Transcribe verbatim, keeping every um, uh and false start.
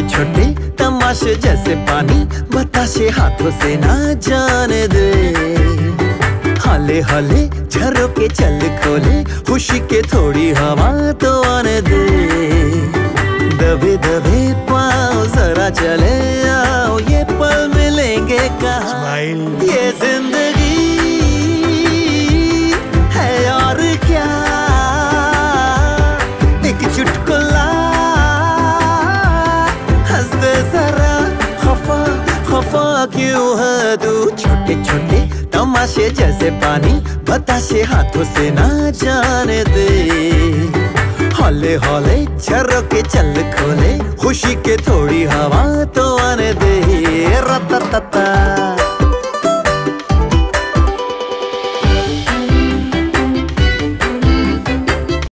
छोटे तमाशे जैसे पानी बताशे हाथों से ना जाने दे। हाले हाले झरोके चल खोले खुशी के थोड़ी हवा तो आने दे। दबे दबे पाँव जरा चले आओ ये पल मिलेंगे कहाँ। ये जिंदगी है और क्या एक चुटकुला हंस दे जरा खफा खफा क्यों है तू। छोटे छोटे तमाशे जैसे पानी बताशे हाथों से ना जाने दे। हौले हौले झरोके चल खोले खुशी के थोड़ी हवा तो आने दे। रता